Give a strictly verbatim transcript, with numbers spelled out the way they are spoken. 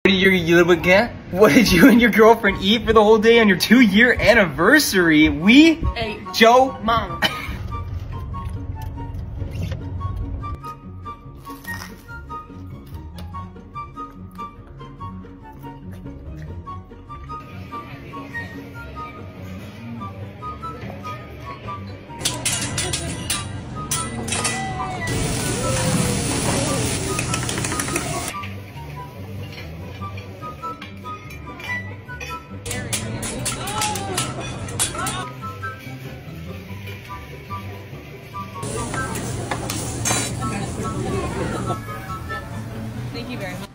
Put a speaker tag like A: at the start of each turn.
A: What did you, you little cat? What did you and your girlfriend eat for the whole day on your two-year anniversary? We
B: ate
A: Joe
B: Mama. Thank you very much.